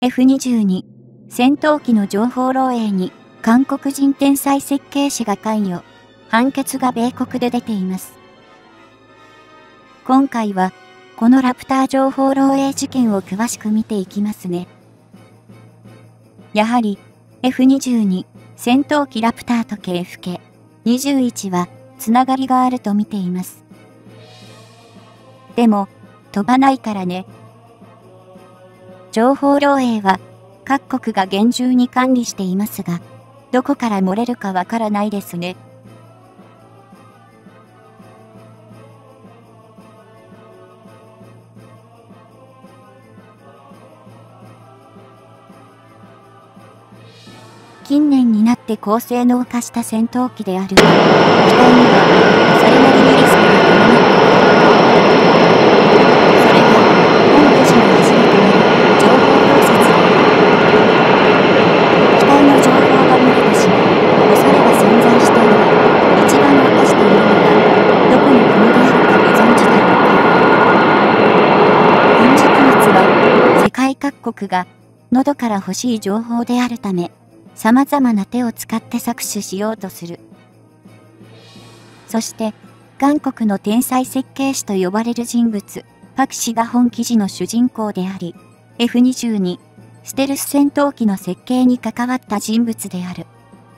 F-22 戦闘機の情報漏洩に韓国人天才設計士が関与。判決が米国で出ています。今回はこのラプター情報漏洩事件を詳しく見ていきますね。やはり F-22 戦闘機ラプターと KFK-21 はつながりがあると見ています。でも飛ばないからね。情報漏洩は各国が厳重に管理していますが、どこから漏れるかわからないですね。近年になって高性能化した戦闘機であるが、機体にはそれなりにリスクが伴っている。それが本記事の柱となる情報漏洩だ。機体の情報が漏れてしまう恐れが存在しているが、一番犯しているのがどこの国であるかご存知だろうか。軍事機密は世界各国が喉から欲しい情報であるため、様々な手を使って搾取しようとする。そして、韓国の天才設計士と呼ばれる人物、パク氏が本記事の主人公であり、F-22、ステルス戦闘機の設計に関わった人物である。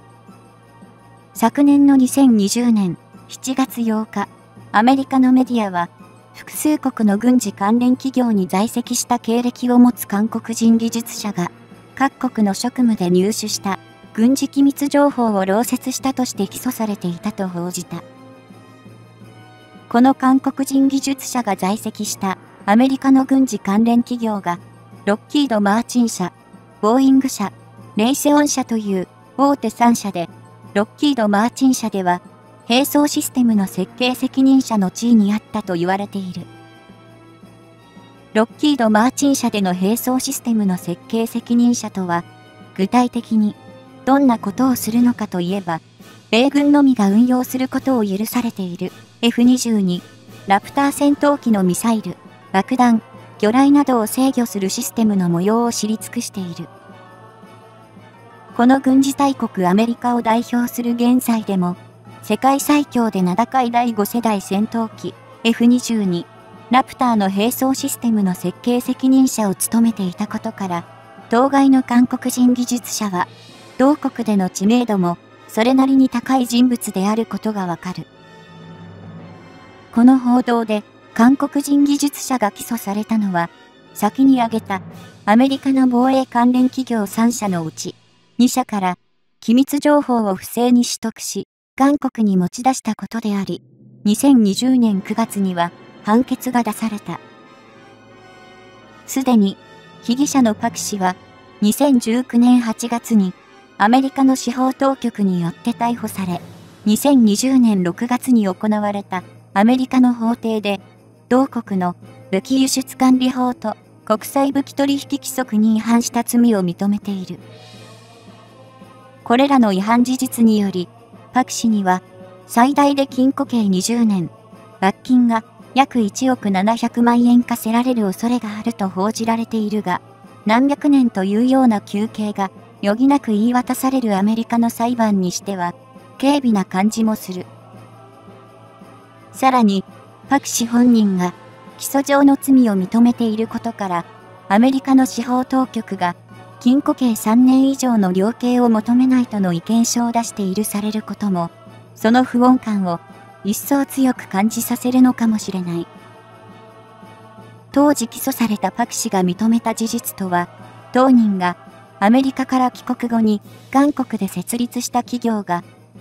昨年の2020年7月8日、アメリカのメディアは、複数国の軍事関連企業に在籍した経歴を持つ韓国人技術者が、各国の職務で入手した軍事機密情報を漏洩したとして起訴されていたと報じた。この韓国人技術者が在籍したアメリカの軍事関連企業が、ロッキード・マーチン社、ボーイング社、レイセオン社という大手3社で、ロッキード・マーチン社では、並走システムの設計責任者の地位にあったと言われている。ロッキード・マーチン社での並走システムの設計責任者とは、具体的にどんなことをするのかといえば、米軍のみが運用することを許されている F-22 ラプター戦闘機のミサイル、爆弾、魚雷などを制御するシステムの模様を知り尽くしている。この軍事大国アメリカを代表する現在でも、世界最強で名高い第5世代戦闘機 F-22ラプターの並走システムの設計責任者を務めていたことから、当該の韓国人技術者は、同国での知名度もそれなりに高い人物であることがわかる。この報道で韓国人技術者が起訴されたのは、先に挙げたアメリカの防衛関連企業3社のうち2社から機密情報を不正に取得し、韓国に持ち出したことであり、2020年9月には、判決が出された。すでに、被疑者のパク氏は、2019年8月に、アメリカの司法当局によって逮捕され、2020年6月に行われたアメリカの法廷で、同国の武器輸出管理法と国際武器取引規則に違反した罪を認めている。これらの違反事実により、パク氏には、最大で禁錮刑20年、罰金が、約1億700万円課せられる恐れがあると報じられているが、何百年というような求刑が余儀なく言い渡されるアメリカの裁判にしては、軽微な感じもする。さらに、パク氏本人が起訴状の罪を認めていることから、アメリカの司法当局が禁錮刑3年以上の量刑を求めないとの意見書を出しているされることも、その不穏感を一層強く感じさせるのかもしれない。当時起訴されたパク氏が認めた事実とは、当人がアメリカから帰国後に韓国で設立した企業が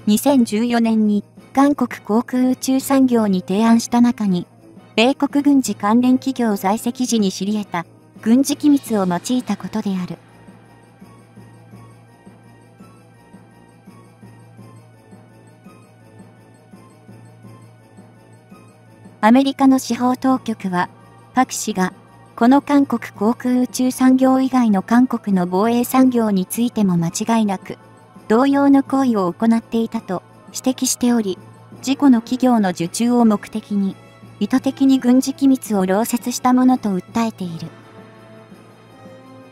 2014年に韓国航空宇宙産業に提案した中に、米国軍事関連企業在籍時に知り得た軍事機密を用いたことである。アメリカの司法当局は、パク氏が、この韓国航空宇宙産業以外の韓国の防衛産業についても間違いなく、同様の行為を行っていたと指摘しており、自己の企業の受注を目的に、意図的に軍事機密を漏洩したものと訴えている。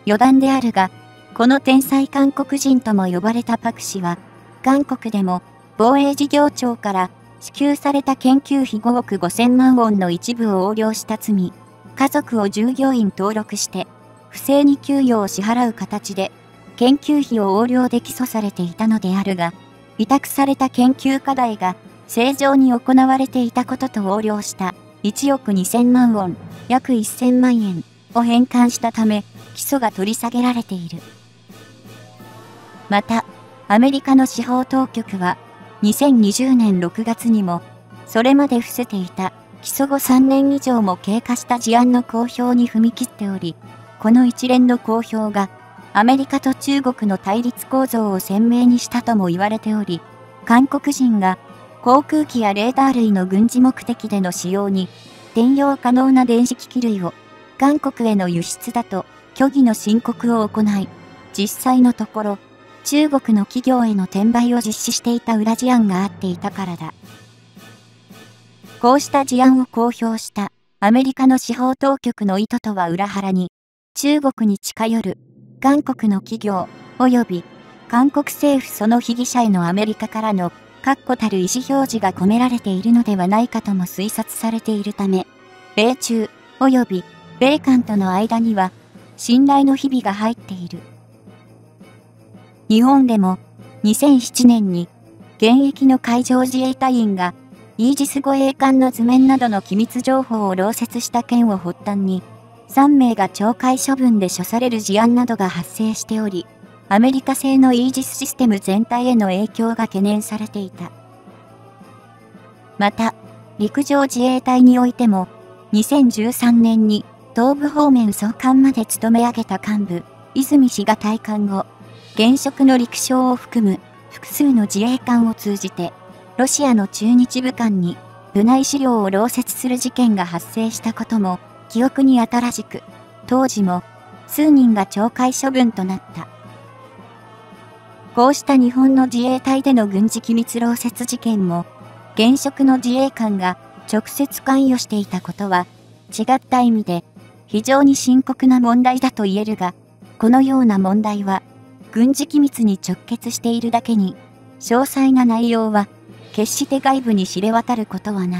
余談であるが、この天才韓国人とも呼ばれたパク氏は、韓国でも防衛事業庁から支給された研究費5億5000万ウォンの一部を横領した罪、家族を従業員登録して、不正に給与を支払う形で、研究費を横領で起訴されていたのであるが、委託された研究課題が正常に行われていたことと横領した1億2000万ウォン、約1000万円を返還したため、起訴が取り下げられている。また、アメリカの司法当局は、2020年6月にも、それまで伏せていた起訴後3年以上も経過した事案の公表に踏み切っており、この一連の公表が、アメリカと中国の対立構造を鮮明にしたとも言われており、韓国人が航空機やレーダー類の軍事目的での使用に転用可能な電子機器類を韓国への輸出だと虚偽の申告を行い、実際のところ中国の企業への転売を実施していた裏事案があっていたからだ。こうした事案を公表したアメリカの司法当局の意図とは裏腹に、中国に近寄る韓国の企業及び韓国政府その被疑者へのアメリカからの確固たる意思表示が込められているのではないかとも推察されているため、米中及び米韓との間には信頼の日々が入っている。日本でも2007年に現役の海上自衛隊員がイージス護衛艦の図面などの機密情報を漏洩した件を発端に3名が懲戒処分で処される事案などが発生しており、アメリカ製のイージスシステム全体への影響が懸念されていた。また、陸上自衛隊においても、2013年に東部方面総監まで務め上げた幹部、泉氏が退官後、現職の陸将を含む複数の自衛官を通じて、ロシアの駐日武官に部内資料を漏洩する事件が発生したことも、記憶に新しく、当時も数人が懲戒処分となった。こうした日本の自衛隊での軍事機密漏洩事件も、現職の自衛官が直接関与していたことは、違った意味で非常に深刻な問題だと言えるが、このような問題は、軍事機密に直結しているだけに、詳細な内容は決して外部に知れ渡ることはない。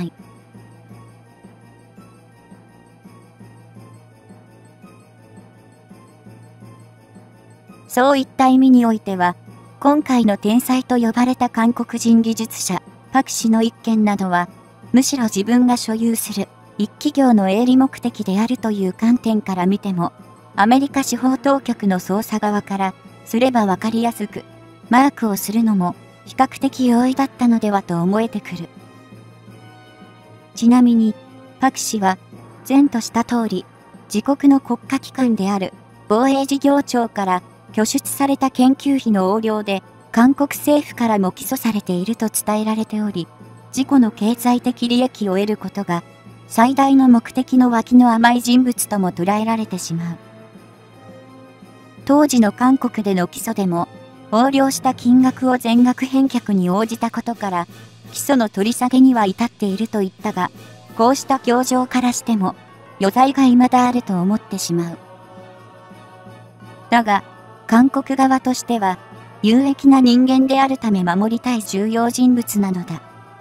そういった意味においては、今回の天才と呼ばれた韓国人技術者、パク氏の一件などは、むしろ自分が所有する一企業の営利目的であるという観点から見ても、アメリカ司法当局の捜査側からすればわかりやすく、マークをするのも比較的容易だったのではと思えてくる。ちなみに、パク氏は、前とした通り、自国の国家機関である防衛事業庁から拠出された研究費の横領で、韓国政府からも起訴されていると伝えられており、自己の経済的利益を得ることが、最大の目的の脇の甘い人物とも捉えられてしまう。当時の韓国での起訴でも、横領した金額を全額返却に応じたことから、起訴の取り下げには至っていると言ったが、こうした教条からしても、余罪が未だあると思ってしまう。だが、韓国側としては、有益な人間であるため守りたい重要人物なのだ。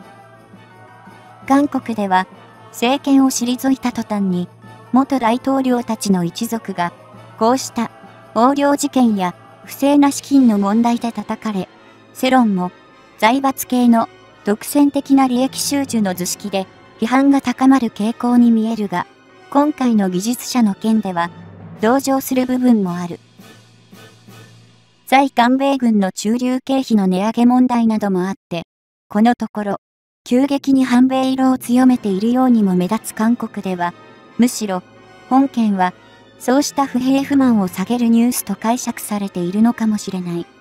韓国では、政権を退いた途端に、元大統領たちの一族が、こうした横領事件や不正な資金の問題で叩かれ、世論も財閥系の独占的な利益収受の図式で批判が高まる傾向に見えるが、今回の技術者の件では、同情する部分もある。在韓米軍の駐留経費の値上げ問題などもあって、このところ、急激に反米色を強めているようにも目立つ韓国では、むしろ、本件は、そうした不平不満を下げるニュースと解釈されているのかもしれない。